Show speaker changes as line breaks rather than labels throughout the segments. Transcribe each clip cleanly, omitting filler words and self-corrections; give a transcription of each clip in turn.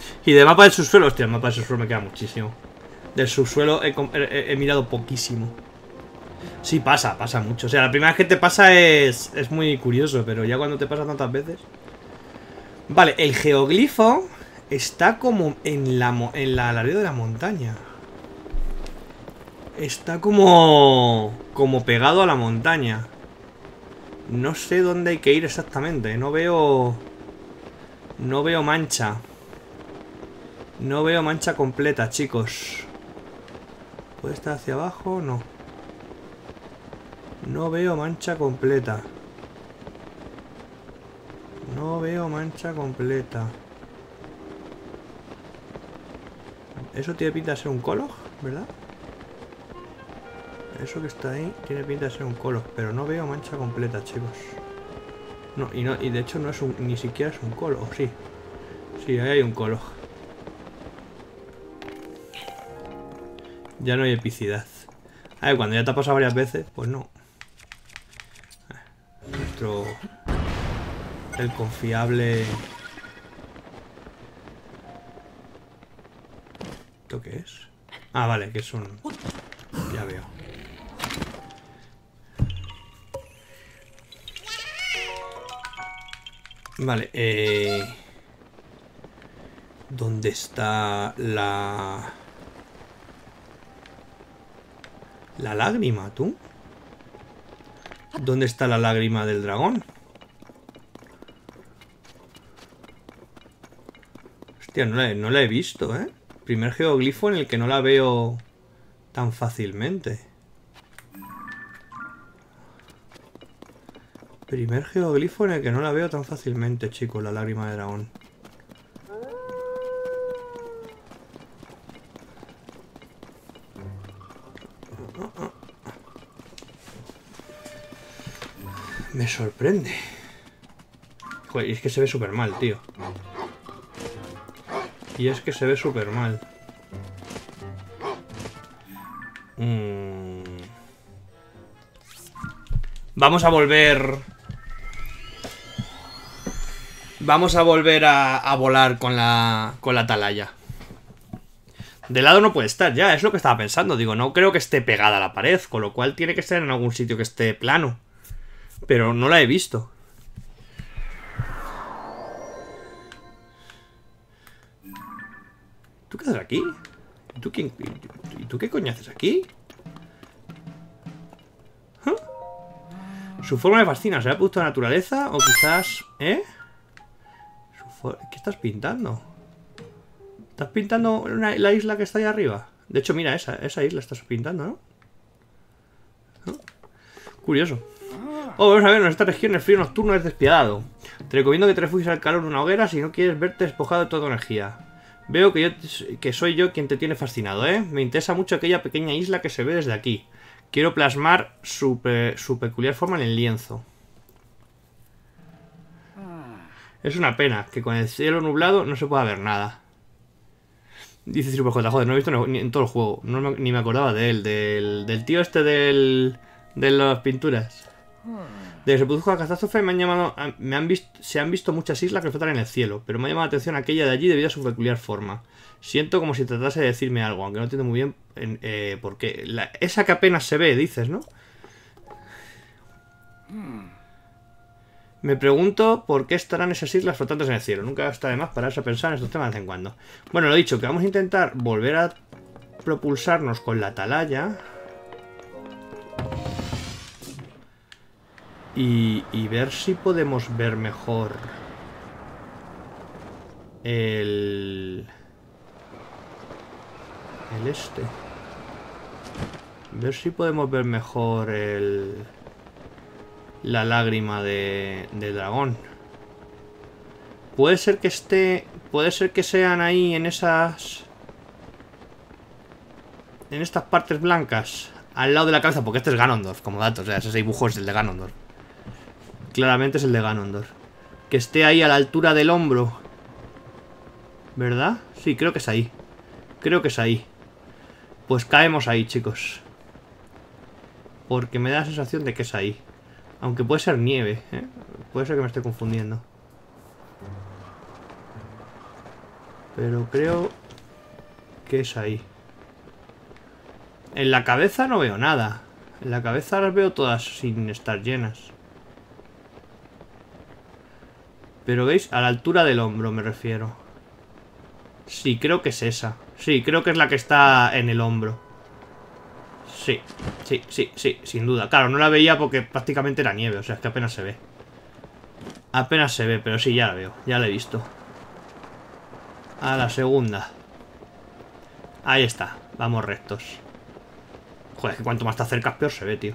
Y del mapa del subsuelo, hostia, el mapa del subsuelo me queda muchísimo. Del subsuelo he mirado poquísimo. Sí, pasa mucho. O sea, la primera vez que te pasa es muy curioso, pero ya cuando te pasa tantas veces... Vale, el geoglifo está como en la ladera de la montaña. Está como pegado a la montaña. No sé dónde hay que ir exactamente. No veo mancha. No veo mancha completa, chicos. ¿Puede estar hacia abajo? No. No veo mancha completa. No veo mancha completa. Eso tiene pinta de ser un Kolog, ¿verdad? Eso que está ahí tiene pinta de ser un Kolog, pero no veo mancha completa, chicos. No, y de hecho no es ni siquiera es un Kolog, sí. Sí, ahí hay un Kolog. Ya no hay epicidad. A ver, cuando ya te ha pasado varias veces, pues no. El confiable... ¿Esto qué es? Ah, vale, que es un... Ya veo. Vale, ¿dónde está la lágrima, tú? ¿Dónde está la lágrima del dragón? Hostia, no la he visto, ¿eh? Primer geoglifo en el que no la veo tan fácilmente. Primer geoglifo en el que no la veo tan fácilmente, chicos, la lágrima de dragón. Me sorprende. Joder, y es que se ve súper mal, tío. Y es que se ve súper mal. Vamos a volver... Vamos a volver a volar con la atalaya. De lado no puede estar ya, es lo que estaba pensando. Digo, no creo que esté pegada a la pared, con lo cual tiene que estar en algún sitio que esté plano. Pero no la he visto. ¿Tú qué haces aquí? ¿Y tú qué coño haces aquí? ¿Huh? Su forma me fascina. ¿Será producto de la naturaleza? O quizás... ¿Eh? ¿Qué estás pintando? ¿Estás pintando la isla que está ahí arriba? De hecho, mira, esa isla estás pintando, ¿no? ¿No? Curioso. Oh, vamos a ver, en esta región el frío nocturno es despiadado. Te recomiendo que te refugies al calor de una hoguera si no quieres verte despojado de toda tu energía. Veo que soy yo quien te tiene fascinado, ¿eh? Me interesa mucho aquella pequeña isla que se ve desde aquí. Quiero plasmar su peculiar forma en el lienzo. Es una pena que con el cielo nublado no se pueda ver nada. Dice Super J, joder, no he visto ni en todo el juego. Ni me acordaba de él, del tío este de las pinturas. Desde que se produjo la catástrofe se han visto muchas islas que flotan en el cielo, pero me ha llamado la atención aquella de allí debido a su peculiar forma. Siento como si tratase de decirme algo, aunque no entiendo muy bien por qué. Esa que apenas se ve, dices, ¿no? Me pregunto por qué estarán esas islas flotantes en el cielo. Nunca está de más pararse a pensar en estos temas de vez en cuando. Bueno, lo dicho, que vamos a intentar volver a propulsarnos con la atalaya. Y ver si podemos ver mejor el este. Ver si podemos ver mejor la lágrima del dragón. Puede ser que esté... Puede ser que sean ahí en estas partes blancas, al lado de la cabeza, porque este es Ganondorf, como dato. O sea, ese dibujo es el de Ganondorf. Claramente es el de Ganondorf. Que esté ahí a la altura del hombro, ¿verdad? Sí, creo que es ahí. Creo que es ahí. Pues caemos ahí, chicos. Porque me da la sensación de que es ahí. Aunque puede ser nieve, ¿eh? Puede ser que me esté confundiendo. Pero creo que es ahí. En la cabeza no veo nada. En la cabeza las veo todas sin estar llenas. Pero veis, a la altura del hombro me refiero. Sí, creo que es esa. Sí, creo que es la que está en el hombro. Sí, sí, sí, sí, sin duda. Claro, no la veía porque prácticamente era nieve, o sea, es que apenas se ve. Apenas se ve, pero sí, ya la veo, ya la he visto. A la segunda. Ahí está, vamos rectos. Joder, es que cuanto más te acercas, peor se ve, tío.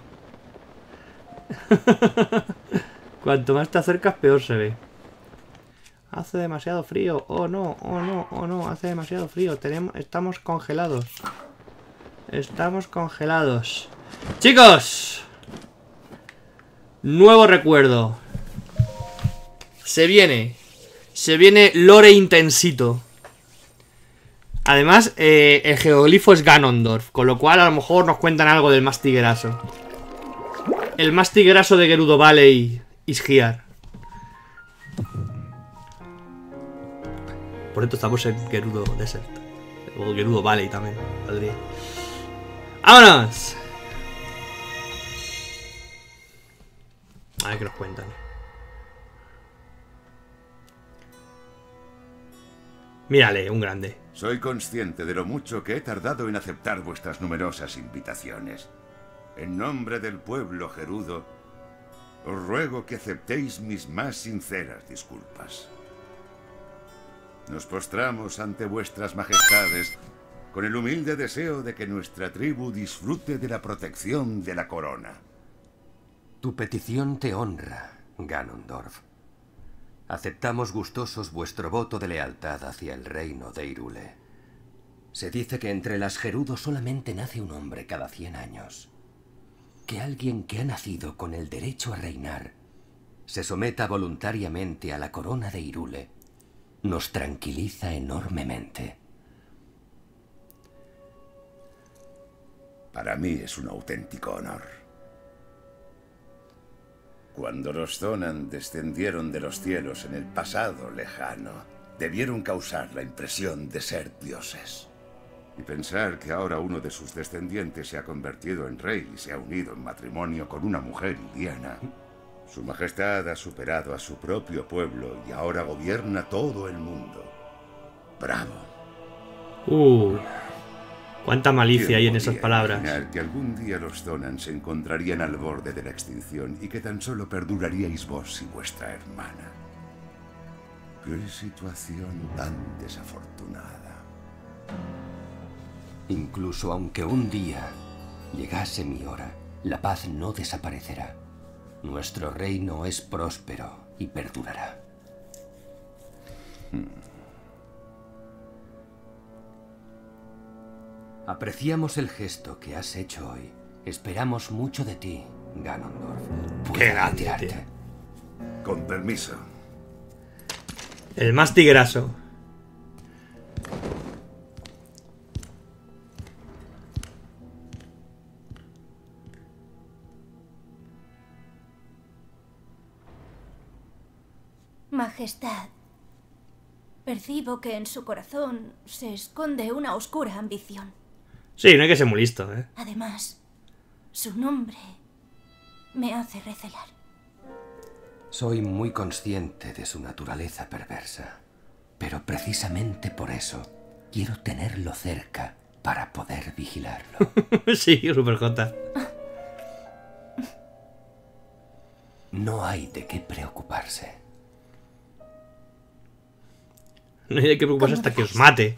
Cuanto más te acercas, peor se ve. Hace demasiado frío. Oh no, oh no, oh no, hace demasiado frío. Estamos congelados. Estamos congelados. ¡Chicos! Nuevo recuerdo. Se viene. Se viene lore intensito. Además, el geoglifo es Ganondorf, con lo cual a lo mejor nos cuentan algo del más tiguerazo. El más tiguerazo de Gerudo Valley is here. Por cierto, estamos en Gerudo Desert. O Gerudo Valley también, valdría. ¡Vámonos! A ver qué nos cuentan. Mírale, un grande.
Soy consciente de lo mucho que he tardado en aceptar vuestras numerosas invitaciones. En nombre del pueblo gerudo, os ruego que aceptéis mis más sinceras disculpas. Nos postramos ante vuestras majestades con el humilde deseo de que nuestra tribu disfrute de la protección de la corona.
Tu petición te honra, Ganondorf. Aceptamos gustosos vuestro voto de lealtad hacia el reino de Hyrule. Se dice que entre las Gerudo solamente nace un hombre cada 100 años. Que alguien que ha nacido con el derecho a reinar se someta voluntariamente a la corona de Hyrule nos tranquiliza enormemente.
Para mí es un auténtico honor. Cuando los Zonan descendieron de los cielos en el pasado lejano, debieron causar la impresión de ser dioses. Y pensar que ahora uno de sus descendientes se ha convertido en rey y se ha unido en matrimonio con una mujer indiana. Su majestad ha superado a su propio pueblo y ahora gobierna todo el mundo. ¡Bravo!
Cuánta malicia hay en esas palabras.
Imaginar que algún día los Zonan se encontrarían al borde de la extinción y que tan solo perduraríais vos y vuestra hermana. ¡Qué situación tan desafortunada!
Incluso aunque un día llegase mi hora, la paz no desaparecerá. Nuestro reino es próspero y perdurará. Apreciamos el gesto que has hecho hoy. Esperamos mucho de ti, Ganondorf.
¡Qué grande!
Con permiso.
El más tigraso.
Majestad, percibo que en su corazón se esconde una oscura ambición.
Sí, no hay que ser muy listo, ¿eh?
Además, su nombre me hace recelar.
Soy muy consciente de su naturaleza perversa, pero precisamente por eso quiero tenerlo cerca para poder vigilarlo.
Sí, Super J.
No hay de qué preocuparse.
No hay de qué preocuparse hasta que os mate.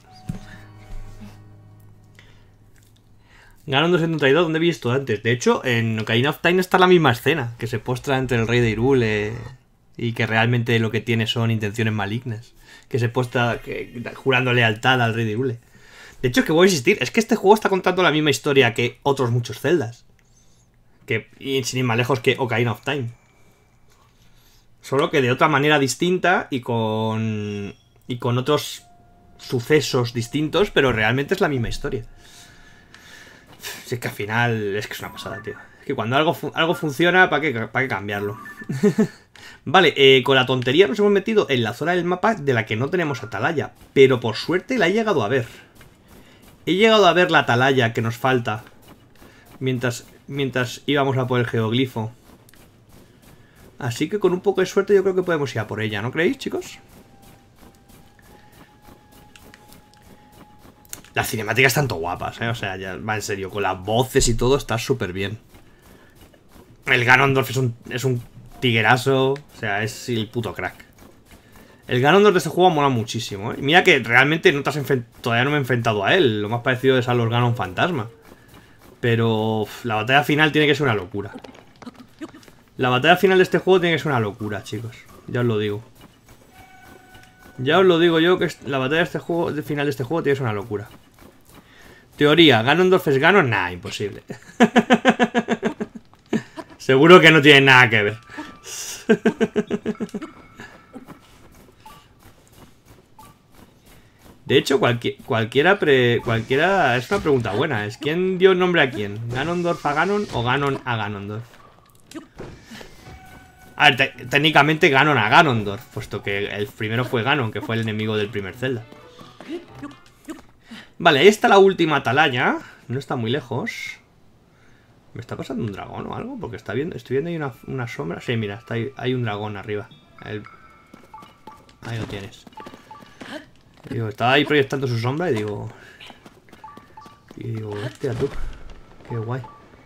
Ganondorf 72, ¿dónde he visto antes? De hecho, en Ocarina of Time está la misma escena, que se postra ante el rey de Hyrule y que realmente lo que tiene son intenciones malignas. Que se postra jurando lealtad al rey de Hyrule. De hecho, es que voy a insistir, es que este juego está contando la misma historia que otros muchos Zeldas. Y sin ir más lejos que Ocarina of Time. Solo que de otra manera distinta y con otros sucesos distintos, pero realmente es la misma historia. Si es que al final es que es una pasada, tío. Es que cuando algo funciona, ¿para qué cambiarlo? Vale, con la tontería nos hemos metido en la zona del mapa de la que no tenemos atalaya. Pero por suerte la he llegado a ver. He llegado a ver la atalaya que nos falta. Mientras íbamos a por el geoglifo. Así que con un poco de suerte yo creo que podemos ir a por ella, ¿no creéis, chicos? Las cinemáticas están tan guapas, ¿eh? O sea, ya va en serio, con las voces y todo está súper bien. El Ganondorf es un tiguerazo, o sea, es el puto crack. El Ganondorf de este juego mola muchísimo, ¿eh? Mira que realmente todavía no me he enfrentado a él. Lo más parecido es a los Ganon Fantasma. Pero la batalla final tiene que ser una locura. La batalla final de este juego tiene que ser una locura, chicos. Ya os lo digo. Ya os lo digo yo que la batalla de este juego, de final de este juego tiene que ser una locura. Teoría, ¿Ganondorf es Ganon? Nah, imposible. Seguro que no tiene nada que ver. De hecho, cualquiera es una pregunta buena. Es ¿quién dio nombre a quién? ¿Ganondorf a Ganon o Ganon a Ganondorf? A ver, técnicamente Ganon a Ganondorf, puesto que el primero fue Ganon, que fue el enemigo del primer Zelda. Vale, ahí está la última atalaya. No está muy lejos. ¿Me está pasando un dragón o algo? Porque estoy viendo ahí una sombra. Sí, mira, hay un dragón arriba. Ahí lo tienes. Digo, estaba ahí proyectando su sombra y digo... hostia tú. Qué guay.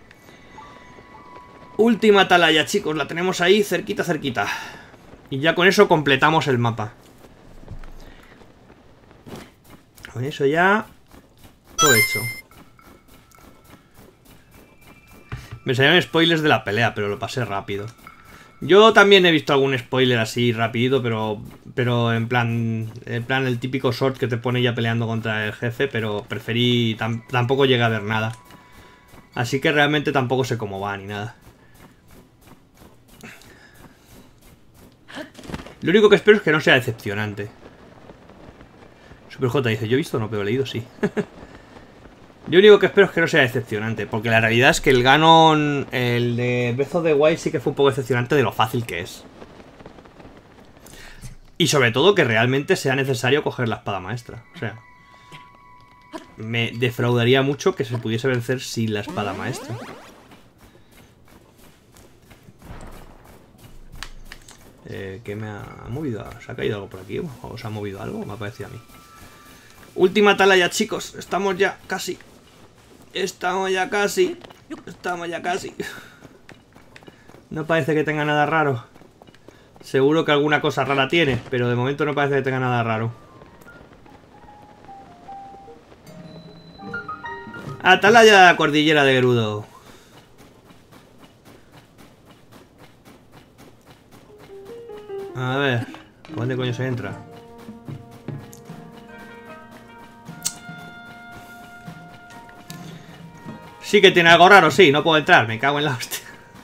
Última atalaya, chicos. La tenemos ahí cerquita, cerquita. Y ya con eso completamos el mapa. Con eso ya... todo hecho. Me salieron spoilers de la pelea, pero lo pasé rápido. Yo también he visto algún spoiler así rapidito, pero en plan el típico short que te pone ya peleando contra el jefe, pero preferí tampoco llegué a ver nada. Así que realmente tampoco sé cómo va ni nada. Lo único que espero es que no sea decepcionante. Super J dice, yo he visto no, pero he leído sí. Yo lo único que espero es que no sea decepcionante, porque la realidad es que el Ganon, el de Breath of the Wild, sí que fue un poco decepcionante de lo fácil que es. Y sobre todo que realmente sea necesario coger la espada maestra. O sea, me defraudaría mucho que se pudiese vencer sin la espada maestra. ¿Qué me ha movido? ¿Se ha caído algo por aquí? ¿O se ha movido algo? Me ha parecido a mí. Última atalaya, chicos. Estamos ya casi. Estamos ya casi. No parece que tenga nada raro. Seguro que alguna cosa rara tiene, pero de momento no parece que tenga nada raro. Atalaya de la cordillera de Gerudo. A ver, ¿dónde coño se entra? Sí que tiene algo raro, sí, no puedo entrar, me cago en la hostia.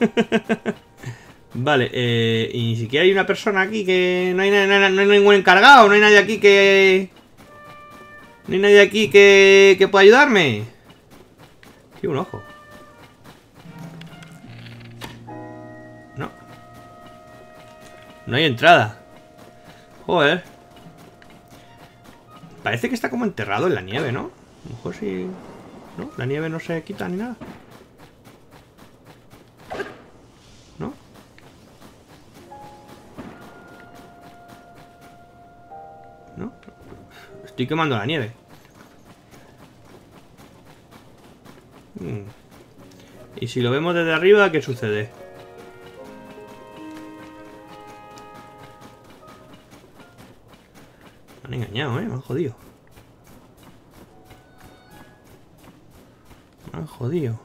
Vale, y ni siquiera hay una persona aquí que... No hay ningún encargado, no hay nadie aquí que... No hay nadie aquí que pueda ayudarme. Sí, un ojo. No. No hay entrada. Joder. Parece que está como enterrado en la nieve, ¿no? A lo mejor sí... ¿No? La nieve no se quita ni nada. ¿No? ¿No? Estoy quemando la nieve. Y si lo vemos desde arriba, ¿qué sucede? Me han engañado, me han jodido. Me han jodido.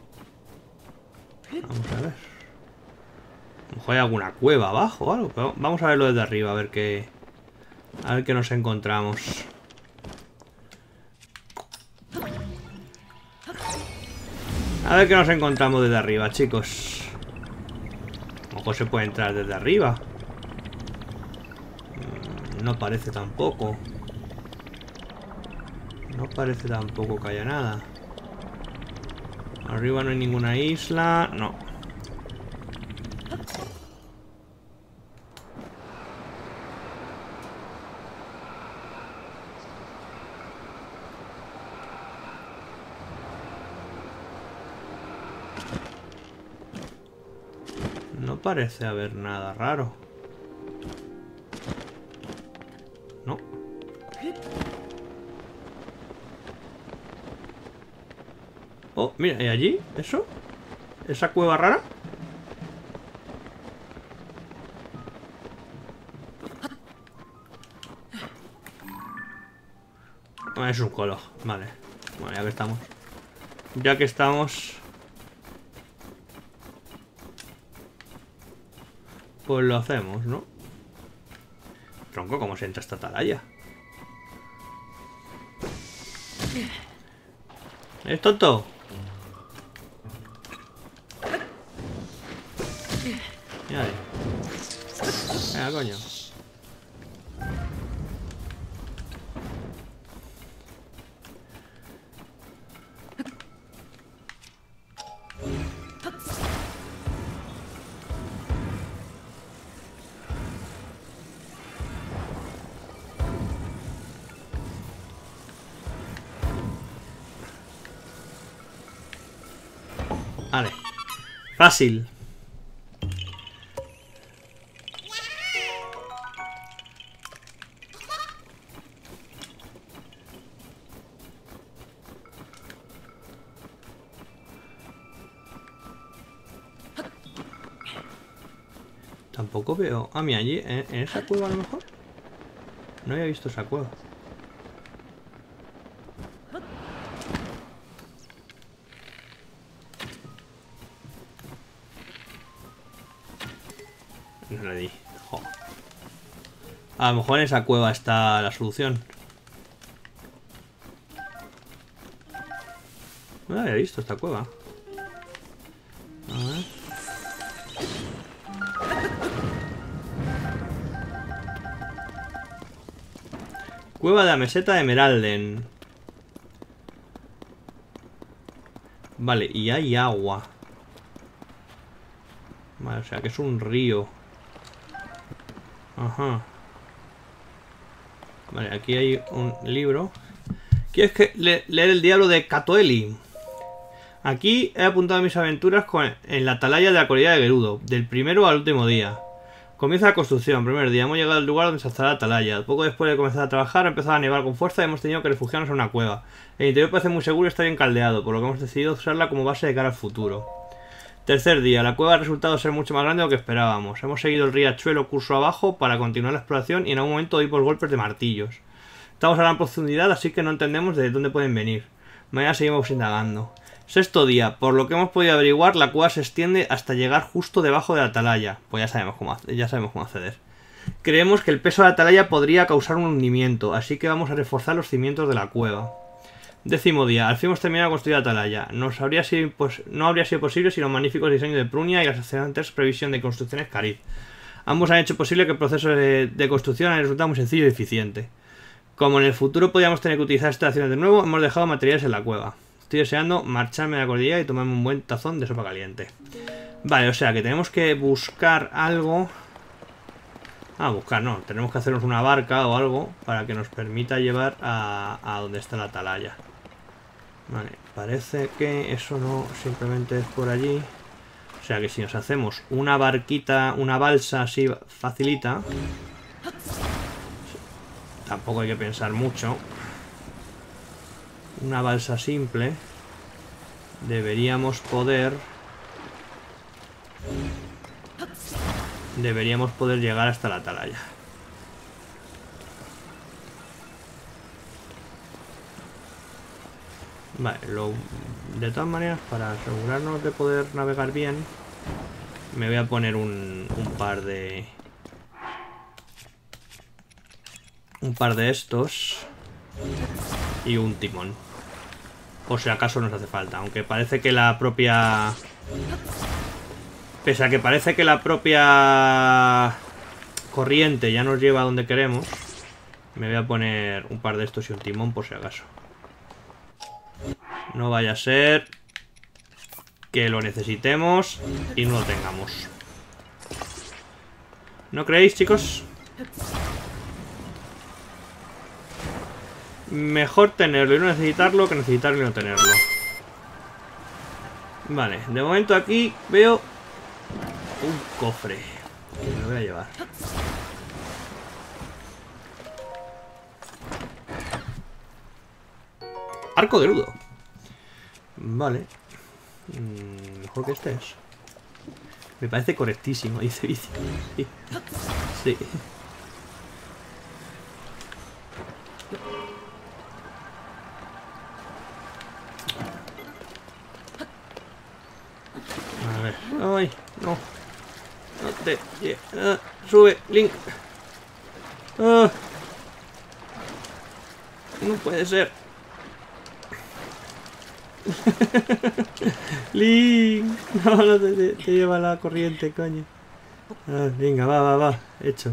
Vamos a ver. A lo mejor hay alguna cueva abajo o algo. Pero vamos a verlo desde arriba, a ver qué... A ver qué nos encontramos. A ver qué nos encontramos desde arriba, chicos. A lo mejor se puede entrar desde arriba. No parece tampoco. No parece tampoco que haya nada. Arriba no hay ninguna isla. No. parece haber nada raro. No. Oh, mira, ¿y allí? ¿Eso? ¿Esa cueva rara? Ah, es un colo, vale. Bueno, ya que estamos. Ya que estamos... Pues lo hacemos, ¿no? Tronco, ¿cómo se entra esta atalaya? ¿Es tonto? Mira, venga, coño. Vale. Fácil. Tampoco veo... Ah, mira, allí, en esa cueva a lo mejor. No había visto esa cueva. No le di. Jo. A lo mejor en esa cueva está la solución. No había visto esta cueva. A ver. Cueva de la meseta de Emeralden. Vale, y hay agua. Vale, o sea que es un río. Ajá. Vale, aquí hay un libro. ¿Quieres leer el diablo de Catoeli? Aquí he apuntado mis aventuras en la atalaya de la cordillera de Gerudo, del primero al último día. Comienza la construcción. Primer día hemos llegado al lugar donde se alzará la atalaya. Poco después de comenzar a trabajar ha empezado a nevar con fuerza y hemos tenido que refugiarnos en una cueva. El interior parece muy seguro y está bien caldeado, por lo que hemos decidido usarla como base de cara al futuro. Tercer día. La cueva ha resultado ser mucho más grande de lo que esperábamos. Hemos seguido el riachuelo curso abajo para continuar la exploración y en algún momento oímos golpes de martillos. Estamos a gran profundidad, así que no entendemos de dónde pueden venir. Mañana seguimos indagando. Sexto día. Por lo que hemos podido averiguar, la cueva se extiende hasta llegar justo debajo de la atalaya. Pues ya sabemos cómo acceder. Creemos que el peso de la atalaya podría causar un hundimiento, así que vamos a reforzar los cimientos de la cueva. Décimo día. Al fin hemos terminado de construir la atalaya. No habría sido posible sin los magníficos diseños de Prunia y las excelentes previsiones de construcciones Cariz. Ambos han hecho posible que el proceso de construcción haya resultado muy sencillo y eficiente. Como en el futuro podíamos tener que utilizar estaciones de nuevo, hemos dejado materiales en la cueva. Estoy deseando marcharme a la cordillera y tomarme un buen tazón de sopa caliente. Vale, o sea que tenemos que buscar algo. Ah, buscar, no. Tenemos que hacernos una barca o algo para que nos permita llevar a donde está la atalaya. Vale, parece que eso no simplemente es por allí. O sea que si nos hacemos una barquita, una balsa así facilita. Tampoco hay que pensar mucho. Una balsa simple. Deberíamos poder llegar hasta la atalaya. Vale, de todas maneras, para asegurarnos de poder navegar bien, me voy a poner un par de estos y un timón. Por si acaso nos hace falta. Aunque parece que la propia... Pese a que parece que la propia corriente ya nos lleva a donde queremos, me voy a poner un par de estos y un timón por si acaso. No vaya a ser que lo necesitemos y no lo tengamos. ¿No creéis, chicos? Mejor tenerlo y no necesitarlo que necesitarlo y no tenerlo. Vale, de momento aquí veo cofre. Me lo voy a llevar. Arco de Ludo. Vale. Mejor que este es. Me parece correctísimo, dice Vici. Sí. Sí. A ver. Ay, no. No te... sube, Link. No puede ser. Link. No te lleva la corriente, coño. Venga, va. Hecho.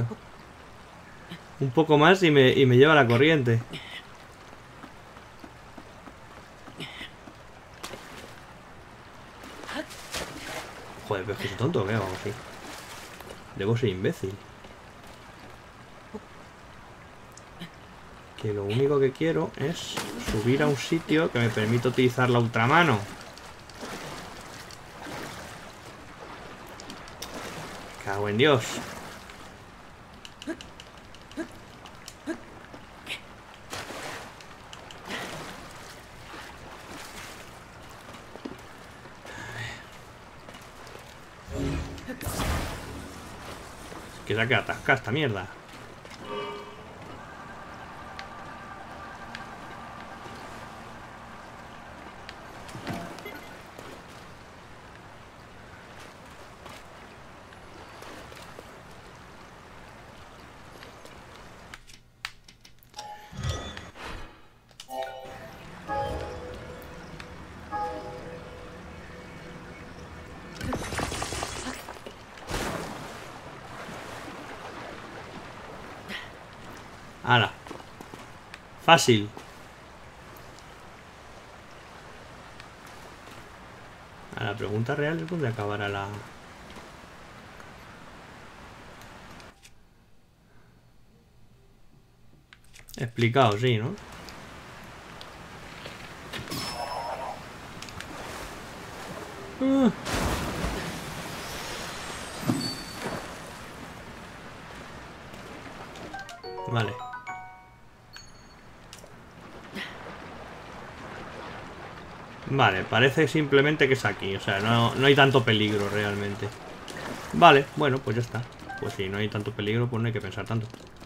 Un poco más y me lleva la corriente. Joder, pero es que soy tonto, ¿qué hago así? Debo ser imbécil. Que lo único que quiero es subir a un sitio que me permita utilizar la ultramano. Cago en Dios. Es que se ha quedado atascada esta mierda. ¡Hala! Fácil. A la pregunta real es donde acabará la... Explicado, sí, ¿no? Vale. Vale, parece simplemente que es aquí. O sea, no hay tanto peligro realmente. Vale, bueno, pues ya está. Pues si no hay tanto peligro, pues no hay que pensar tanto.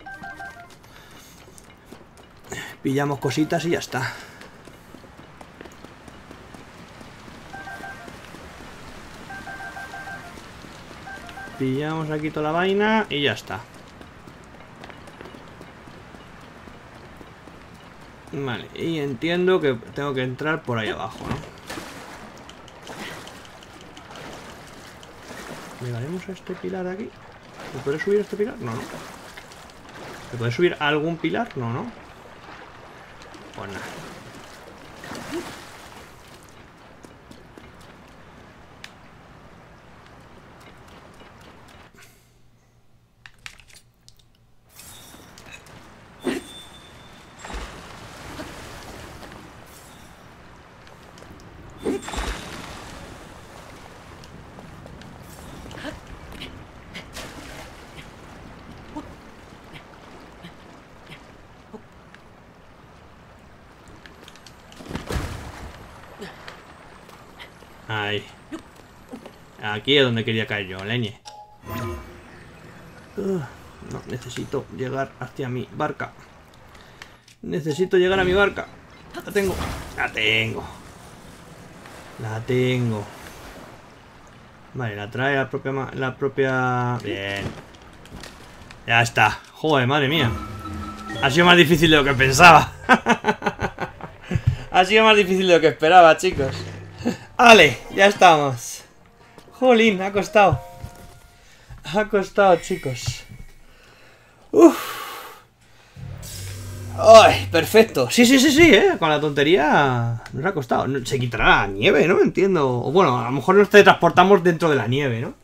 Pillamos cositas y ya está. Pillamos aquí toda la vaina y ya está. Vale, y entiendo que tengo que entrar por ahí abajo, ¿no? ¿Llegaremos a este pilar de aquí? ¿Se puede subir a este pilar? No, no. ¿Se puede subir a algún pilar? No, no. Pues nada. Ahí. Aquí es donde quería caer yo, leñe. No, necesito llegar hacia mi barca. Necesito llegar a mi barca. La tengo. La tengo. La tengo. Vale, la trae la propia... Bien. Ya está. Joder, madre mía. Ha sido más difícil de lo que pensaba. Ha sido más difícil de lo que esperaba, chicos. Vale, ya estamos. Jolín, ha costado. Ha costado, chicos. ¡Ay, perfecto! Sí, con la tontería nos ha costado. Se quitará la nieve, ¿no? Entiendo. O bueno, a lo mejor nos teletransportamos dentro de la nieve, ¿no?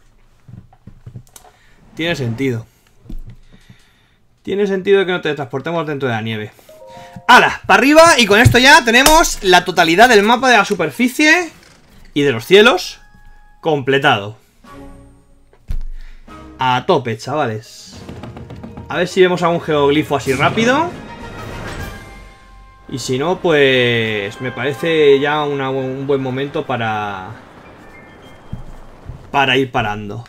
Tiene sentido. Tiene sentido que nos teletransportemos dentro de la nieve. ¡Hala! Para arriba, y con esto ya tenemos la totalidad del mapa de la superficie y de los cielos completado. A tope, chavales. A ver si vemos algún geoglifo así rápido. Y si no, pues me parece ya un buen momento para ir parando.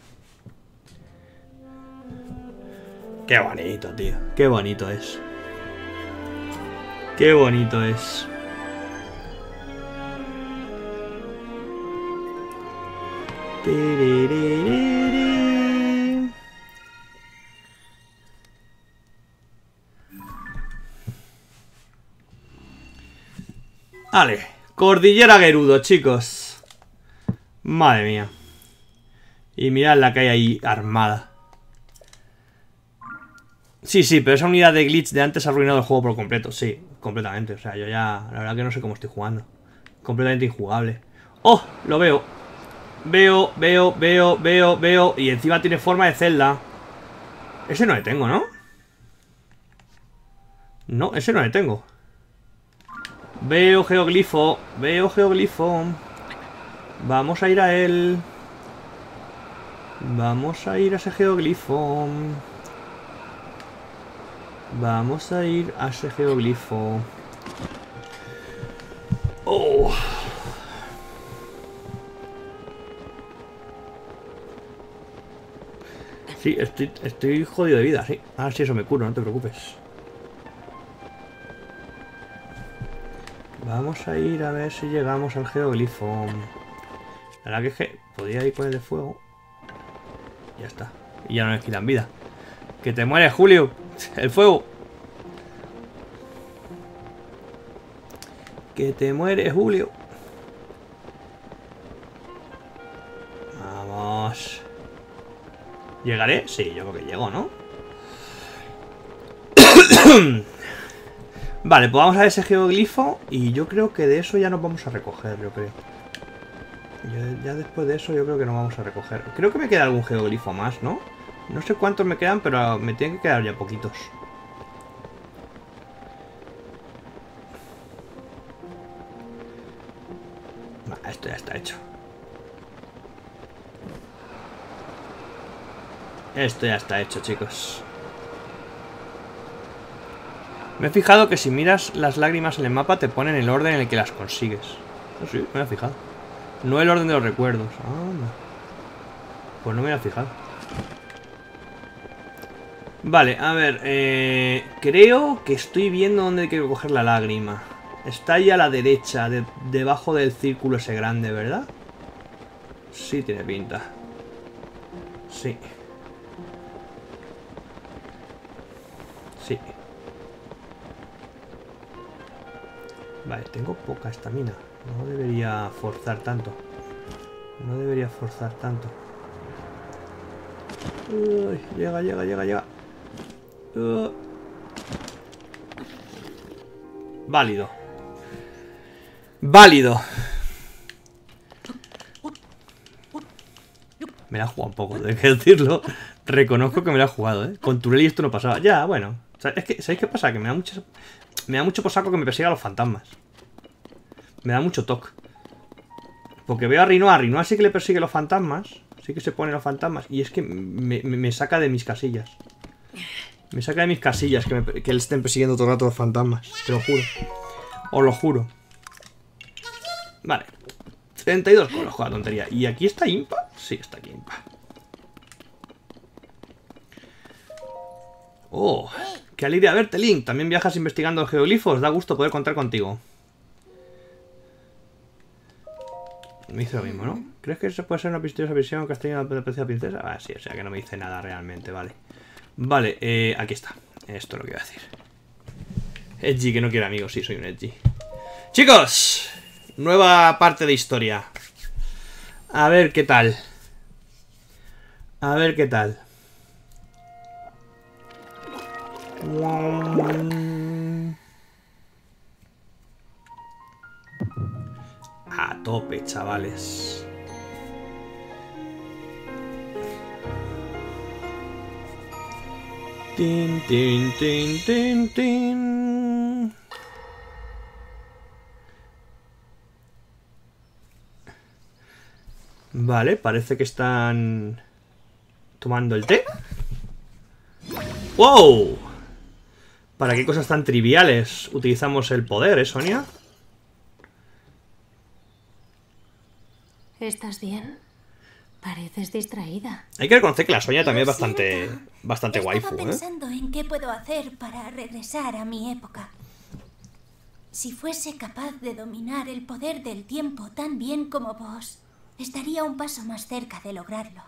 Qué bonito, tío. Qué bonito es. Qué bonito es. Vale, Cordillera Gerudo, chicos. Madre mía. Y mirad la que hay ahí armada. Sí, sí, pero esa unidad de glitch de antes ha arruinado el juego por completo. Sí, completamente. O sea, yo ya... La verdad que no sé cómo estoy jugando. Completamente injugable. ¡Oh! Lo veo. Veo. Y encima tiene forma de celda. Ese no le tengo, ¿no? No, ese no le tengo. Veo geoglifo. Veo geoglifo. Vamos a ir a él. Vamos a ir a ese geoglifo. Vamos a ir a ese geoglifo. Oh. Sí, estoy jodido de vida, sí. Ah, sí, eso me curo, no te preocupes. Vamos a ir a ver si llegamos al geoglifo. La verdad que podría ir con el de fuego. Ya está. Y ya no me quitan vida. ¡Que te mueres, Julio! ¡El fuego! ¡Que te mueres, Julio! Vamos. ¿Llegaré? Sí, yo creo que llego, ¿no? Vale, pues vamos a ver ese geoglifo. Y yo creo que de eso ya nos vamos a recoger, yo creo. Ya después de eso yo creo que nos vamos a recoger. Creo que me queda algún geoglifo más, ¿no? No sé cuántos me quedan, pero me tienen que quedar ya poquitos. Esto ya está hecho. Esto ya está hecho, chicos. Me he fijado que si miras las lágrimas en el mapa te ponen el orden en el que las consigues. Sí, me he fijado. No el orden de los recuerdos. Ah, no. Pues no me había fijado. Vale, a ver. Creo que estoy viendo dónde hay que coger la lágrima. Está ahí a la derecha, debajo del círculo ese grande, ¿verdad? Sí, tiene pinta. Sí. Sí. Vale, tengo poca estamina. No debería forzar tanto. No debería forzar tanto. Uy, llega. Válido. Válido. Me la he jugado un poco, tengo que decirlo. Reconozco que me la he jugado, ¿eh? Con Turelli esto no pasaba. Ya, bueno. Es que, ¿sabéis qué pasa? Que me da mucho por saco que me persiga los fantasmas. Me da mucho toque. Porque veo a Rinoa. Rinoa sí que le persigue los fantasmas. Sí que se pone los fantasmas. Y es que me saca de mis casillas. Me saca de mis casillas que le estén persiguiendo todo el rato los fantasmas. Te lo juro. Os lo juro. Vale. 32 con los juegos, tontería. ¿Y aquí está Impa? Sí, está aquí Impa. Oh, qué alegría verte, Link. También viajas investigando geoglifos. Da gusto poder contar contigo. Me dice lo mismo, ¿no? ¿Crees que eso puede ser una misteriosa visión que has tenido de la princesa? Ah, sí, o sea que no me dice nada realmente, vale. Vale, aquí está. Esto es lo que iba a decir. Edgy, que no quiere amigos. Sí, soy un Edgy. ¡Chicos! Nueva parte de historia. A ver qué tal. A ver qué tal. A tope, chavales. Tin, tin, tin, tin, tin. Vale, parece que están tomando el té. ¡Wow! ¿Para qué cosas tan triviales utilizamos el poder, Sonia?
¿Estás bien? Pareces distraída.
Hay que reconocer que la Sonia también es
Lo
bastante
siento.
waifu,
Estaba
¿eh?
pensando en qué puedo hacer para regresar a mi época. Si fuese capaz de dominar el poder del tiempo tan bien como vos, estaría un paso más cerca de lograrlo.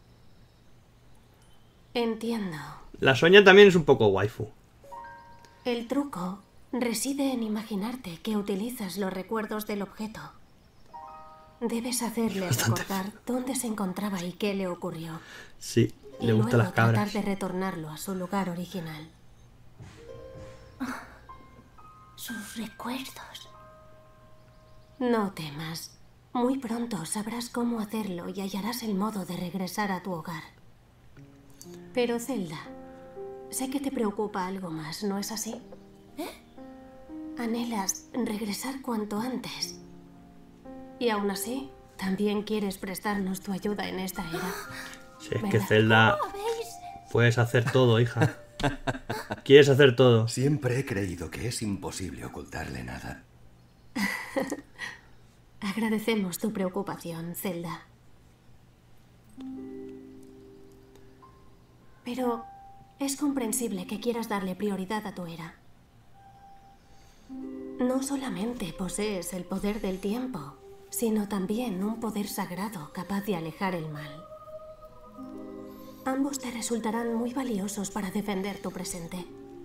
Entiendo.
La Sonia también es un poco waifu.
El truco reside en imaginarte que utilizas los recuerdos del objeto. Debes hacerle recordar dónde se encontraba y qué le ocurrió.
Sí,
Y
le gustan
luego
las cabras.
tratar de retornarlo a su lugar original.
Sus recuerdos.
No temas. Muy pronto sabrás cómo hacerlo y hallarás el modo de regresar a tu hogar. Pero Zelda, sé que te preocupa algo más, ¿no es así? Anhelas regresar cuanto antes. Y aún así, también quieres prestarnos tu ayuda en esta era.
Si es que
¿Verdad?
Zelda...
¿Cómo veis?
Puedes hacer todo, hija. Quieres hacer todo.
Siempre he creído que es imposible ocultarle nada.
Agradecemos tu preocupación, Zelda. Pero es comprensible que quieras darle prioridad a tu era. No solamente posees el poder del tiempo, sino también un poder sagrado capaz de alejar el mal. Ambos te resultarán muy valiosos para defender tu presente.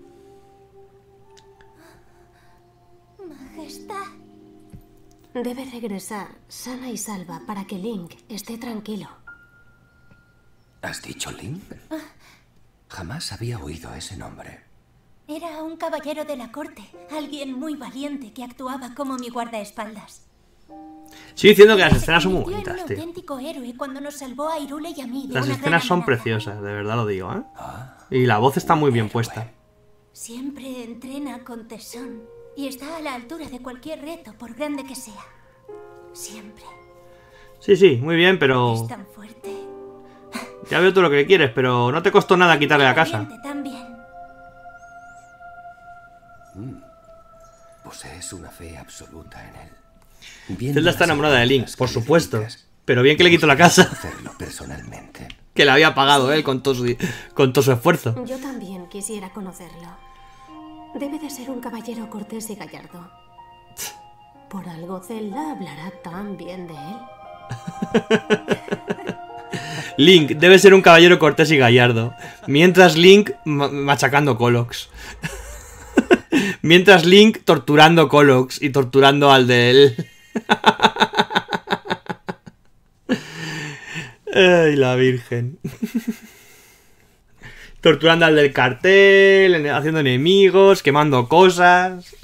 Majestad.
Debes regresar sana y salva para que Link esté tranquilo.
¿Has dicho Link? Jamás había oído ese nombre.
Era un caballero de la corte, alguien muy valiente que actuaba como mi guardaespaldas.
Sigo diciendo que las escenas
Se
son muy
convirtió en
bonitas,
un
tío.
auténtico héroe cuando nos salvó a Hyrule y a mí de
Las
una
escenas
gran
son
amenaza.
preciosas, de verdad lo digo, ¿eh? Y la voz está muy bien puesta.
Siempre entrena con tesón y está a la altura de cualquier reto, por grande que sea. Siempre.
Sí, sí, muy bien, pero...
Es tan fuerte.
Ya veo tú lo que le quieres, pero no te costó nada quitarle la casa.
Valiente también.
Posees una fe absoluta en él. Bien
Zelda está
las
enamorada de Link,
alabanzas
por
que le
supuesto.
dedicas.
Pero bien que le quitó la casa,
Hacerlo personalmente.
que le había pagado él con todo su esfuerzo.
Yo también quisiera conocerlo. Debe de ser un caballero cortés y gallardo. Por algo Zelda hablará tan bien de él.
Link debe ser un caballero cortés y gallardo. Mientras Link machacando Colox. Mientras Link torturando Colox y torturando al de él. Ay, la virgen. Torturando al del cartel, haciendo enemigos, quemando cosas.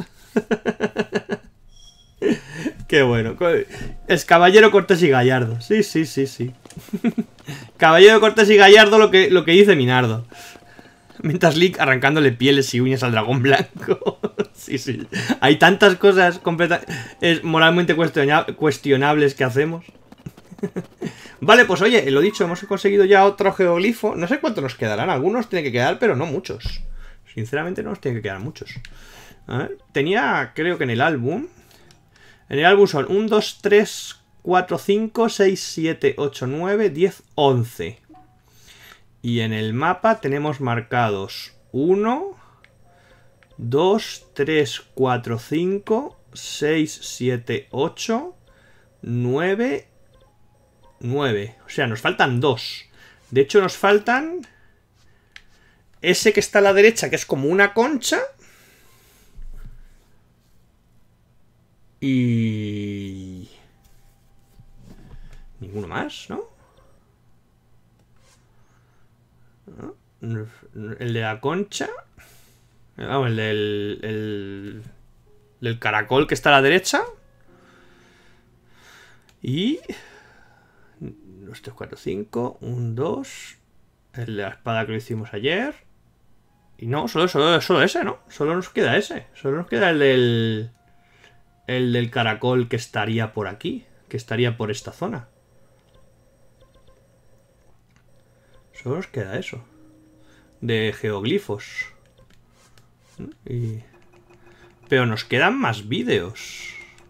Qué bueno. Es caballero cortés y gallardo. Sí, sí, sí, sí. Caballero cortés y gallardo lo que dice Minardo. Mientras Link arrancándole pieles y uñas al dragón blanco. Sí, sí. Hay tantas cosas moralmente cuestionables que hacemos. Vale, pues oye, lo dicho, hemos conseguido ya otro geoglifo. No sé cuántos nos quedarán. Algunos tienen que quedar, pero no muchos. Sinceramente no nos tienen que quedar muchos. A ver, tenía, creo que en el álbum... En el álbum son 1, 2, 3, 4, 5, 6, 7, 8, 9, 10, 11. Y en el mapa tenemos marcados 1, 2, 3, 4, 5, 6, 7, 8, 9, 9. O sea, nos faltan 2. De hecho, nos faltan... Ese que está a la derecha, que es como una concha... Y... Ninguno más, ¿no? El de la concha. Vamos, el del caracol que está a la derecha. Y... 2, 3, 4, 5. 1, 2. El de la espada que lo hicimos ayer. Y no, solo ese, ¿no? Solo nos queda ese. Solo nos queda el del caracol que estaría por aquí. Que estaría por esta zona. Solo nos queda eso. De geoglifos. Pero nos quedan más vídeos.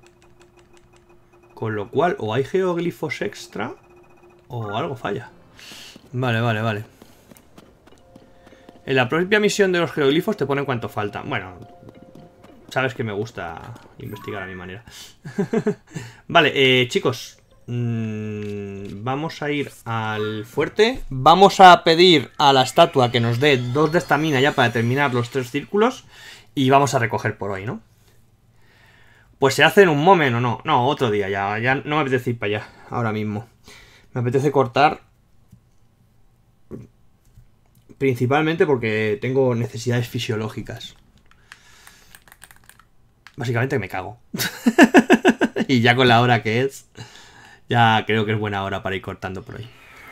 Con lo cual, o hay geoglifos extra, o algo falla. Vale, vale, vale. En la propia misión de los geoglifos te pone cuánto falta. Bueno, sabes que me gusta investigar a mi manera. Vale, chicos. Vamos a ir al fuerte. Vamos a pedir a la estatua que nos dé 2 de estamina ya para terminar los 3 círculos. Y vamos a recoger por hoy, ¿no? Pues se hace en un momento o no. No, otro día ya. Ya no me apetece ir para allá ahora mismo. Me apetece cortar. Principalmente porque tengo necesidades fisiológicas. Básicamente me cago. Y ya con la hora que es, ya creo que es buena hora para ir cortando por ahí.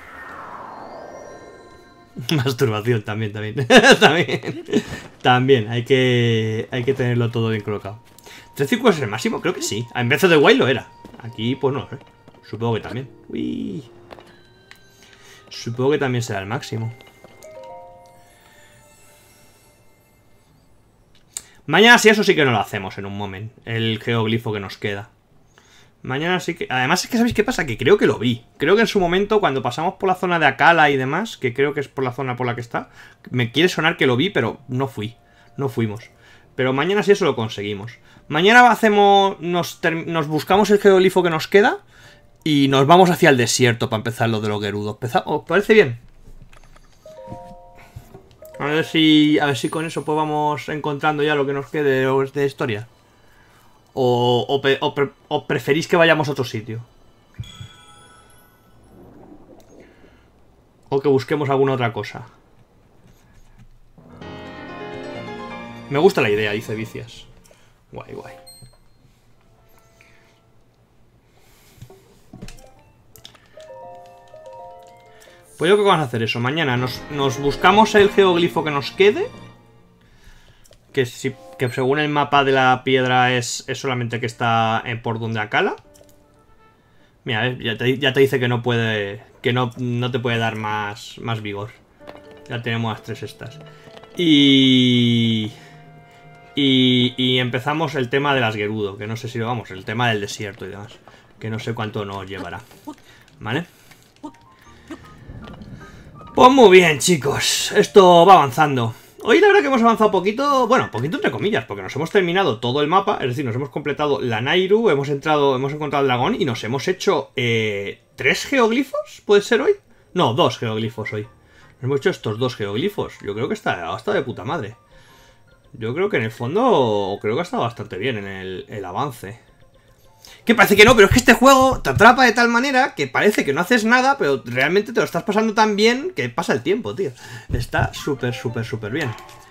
Masturbación también. También, hay que tenerlo todo bien colocado. 3 círculos es el máximo, creo que sí. En Breath of the Wild lo era. Aquí, pues no, supongo que también. Uy. Supongo que también será el máximo. Mañana sí, eso sí que no lo hacemos en un momento. El geoglifo que nos queda. Mañana sí que... Además es que ¿sabéis qué pasa? Que creo que lo vi. Creo que en su momento, cuando pasamos por la zona de Akala y demás, que creo que es por la zona por la que está, me quiere sonar que lo vi, pero no fui. No fuimos. Pero mañana sí eso lo conseguimos. Mañana hacemos... Nos buscamos el geoglifo que nos queda y nos vamos hacia el desierto para empezar lo de los gerudos. ¿Os parece bien? A ver si con eso pues vamos encontrando ya lo que nos quede de historia. ¿O preferís que vayamos a otro sitio? ¿O que busquemos alguna otra cosa? Me gusta la idea, dice Vicias. Guay, guay. Pues yo creo que vamos a hacer eso. Mañana nos buscamos el geoglifo que nos quede. Que según el mapa de la piedra es solamente que está por donde Akala. Mira, ya te dice que no puede. Que no te puede dar más vigor. Ya tenemos las 3 estas. Y empezamos el tema de las Gerudo. Que no sé si lo vamos. El tema del desierto y demás. Que no sé cuánto nos llevará. ¿Vale? Pues muy bien, chicos. Esto va avanzando. Hoy la verdad que hemos avanzado poquito. Bueno, poquito entre comillas, porque nos hemos terminado todo el mapa. Es decir, nos hemos completado la Nayru, hemos encontrado el dragón y nos hemos hecho 3 geoglifos. ¿Puede ser hoy? No, 2 geoglifos hoy. Nos hemos hecho estos 2 geoglifos. Yo creo que está de puta madre. Yo creo que en el fondo creo que ha estado bastante bien en el avance. Que parece que no, pero es que este juego te atrapa de tal manera que parece que no haces nada, pero realmente te lo estás pasando tan bien que pasa el tiempo, tío. Está súper bien.